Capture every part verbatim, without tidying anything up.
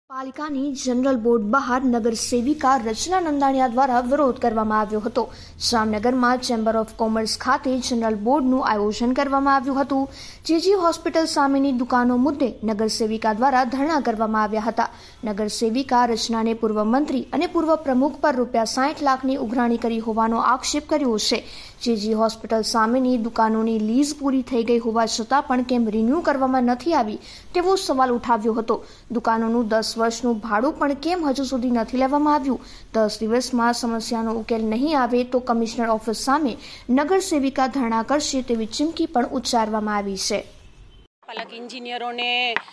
પાલિકાની general board બહાર નગર સેવિકા રચના નંદાણીયા દ્વારા વિરોધ કરવામાં આવ્યો હતો। જામનગરમાં ચેમ્બર ઓફ કોમર્સ ખાતે જનરલ બોર્ડનું આયોજન કરવામાં આવ્યું હતું। જેજી હોસ્પિટલ સામેની દુકાનો મુદ્દે નગર સેવિકા દ્વારા ધરણા કરવામાં આવ્યા હતા। નગર સેવિકા રચનાને પૂર્વ મંત્રી અને પૂર્વ પ્રમુખ પર રૂપિયા સાઠ લાખની ઉઘરાણી કરી હોવાનો આક્ષેપ કર્યો છે। જેજી હોસ્પિટલ સામેની દુકાનોની લીઝ પૂરી થઈ ગઈ હોવા છતાં પણ કેમ રિન્યુ કરવામાં નથી આવી તેવો સવાલ ઉઠાવ્યો હતો। દુકાનોનું દસ વર્ષનું ભાડું પણ કેમ હજુ સુધી નથી લેવામાં આવ્યું? દસ દિવસમાં સમસ્યાનો ઉકેલ નહીં આવે તો કમિશનર ઓફિસ સામે નગર સેવિકા ધરણા કરશે તેવી ચીમકી પણ ઉચ્ચારવામાં આવી છે। પાલક એન્જિનિયરોને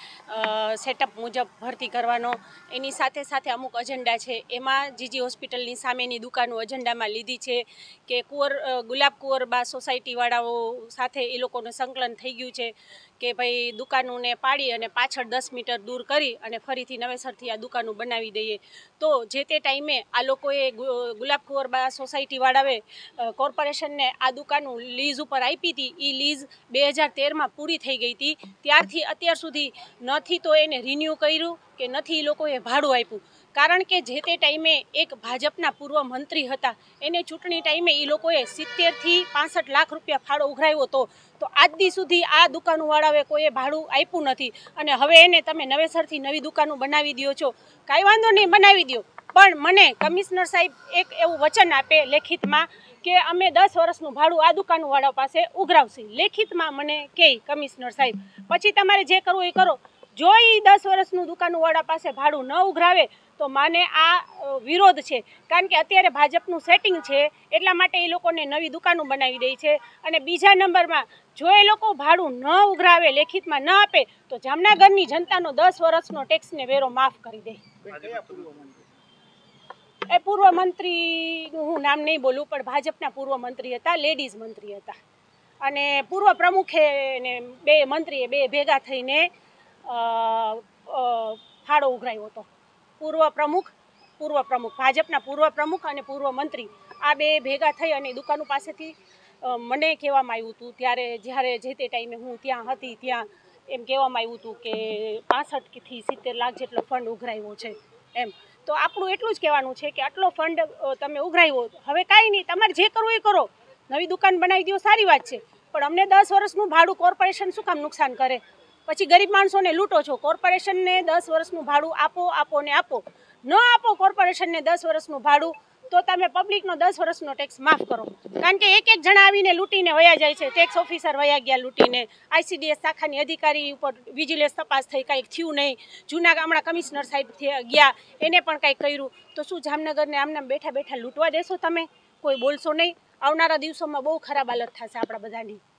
સેટઅપ મુજબ ભરતી કરવાનો એની સાથે સાથે અમુક એજન્ડા છે। એમાં જીજી હોસ્પિટલની સામેની દુકાનો એજન્ડામાં લીધી છે કે કુંવર ગુલાબ કુંવરબા સોસાયટીવાળાઓ સાથે એ લોકોનું સંકલન થઈ ગયું છે કે ભાઈ દુકાનોને પાડી અને પાછળ દસ મીટર દૂર કરી અને ફરીથી નવેસરથી આ દુકાનો બનાવી દઈએ। તો જે તે ટાઈમે આ લોકોએ ગુલાબ કુંવરબા સોસાયટીવાળાએ કોર્પોરેશનને આ દુકાનો લીઝ ઉપર આપી હતી। એ લીઝ બે હજાર તેરમાં પૂરી થઈ ગઈ હતી। ત્યારથી અત્યાર સુધી નથી તો એને રિન્યૂ કર્યું કે નથી એ લોકોએ ભાડું આપ્યું। કારણ કે જે તે ટાઈમે એક ભાજપના પૂર્વ મંત્રી હતા, એને ચૂંટણી ટાઈમે એ લોકોએ સિત્તેરથી પાસઠ લાખ રૂપિયા ફાળો ઉઘરાવ્યો હતો। તો આજ દી સુધી આ દુકાનોવાળાએ કોઈએ ભાડું આપ્યું નથી અને હવે એને તમે નવેસરથી નવી દુકાનો બનાવી દો છો। કાંઈ વાંધો નહીં, બનાવી દો, પણ મને કમિશનર સાહેબ એક એવું વચન આપે લેખિતમાં કે અમે દસ વર્ષનું ભાડું આ દુકાનવાળા પાસે ઉઘરાવશે। લેખિતમાં મને કહે કમિશનર સાહેબ, પછી તમારે જે કરવું એ કરો। જો એ દસ વર્ષનું દુકાનવાળા પાસે ભાડું ન ઉઘરાવે તો માને આ વિરોધ છે। કારણ કે અત્યારે ભાજપનું સેટિંગ છે એટલા માટે એ લોકોને નવી દુકાનો બનાવી દે છે। અને બીજા નંબરમાં જો એ લોકો ભાડું ન ઉઘરાવે, લેખિતમાં ન આપે તો જામનગરની જનતાનો દસ વર્ષનો ટેક્સને વેરો માફ કરી દે। એ પૂર્વ મંત્રીનું હું નામ નહીં બોલું, પણ ભાજપના પૂર્વ મંત્રી હતા, લેડીઝ મંત્રી હતા અને પૂર્વ પ્રમુખે ને બે મંત્રીએ બે ભેગા થઈને ફાળો ઉઘરાવ્યો હતો। પૂર્વ પ્રમુખ પૂર્વ પ્રમુખ ભાજપના પૂર્વ પ્રમુખ અને પૂર્વ મંત્રી આ બે ભેગા થઈ અને દુકાનો પાસેથી મને કહેવામાં આવ્યું હતું ત્યારે જ્યારે જે તે ટાઈમે હું ત્યાં હતી ત્યાં એમ કહેવામાં આવ્યું હતું કે પાસઠથી સિત્તેર લાખ જેટલો ફંડ ઉઘરાવ્યો છે એમ। તો આપણું એટલું જ કહેવાનું છે કે આટલો ફંડ તમે ઉઘરાવ્યો, હવે કાંઈ નહીં, તમારે જે કરવું એ કરો, નવી દુકાન બનાવી દો, સારી વાત છે, પણ અમને દસ વર્ષનું ભાડું કોર્પોરેશન શું કામ નુકસાન કરે? પછી ગરીબ માણસોને લૂંટો છો। કોર્પોરેશનને દસ વર્ષનું ભાડું આપો આપો ને આપો, ન આપો કોર્પોરેશનને દસ વર્ષનું ભાડું તો તમે પબ્લિકનો દસ વર્ષનો ટેક્સ માફ કરો। કારણ કે એક એક જણા આવીને લૂંટીને વયા જાય છે। ટેક્સ ઓફિસર વયા ગયા લૂંટીને, આઈસીડીએસ શાખાની અધિકારી ઉપર વિજિલન્સ તપાસ થઈ, કાંઈક થયું નહીં, જૂના ગામડા કમિશનર સાહેબ ગયા એને પણ કાંઈક કર્યું, તો શું જામનગરને આમનામ બેઠા બેઠા લૂંટવા દેશો તમે? કોઈ બોલશો નહીં? આવનારા દિવસોમાં બહુ ખરાબ હાલત થશે આપણા બધાની।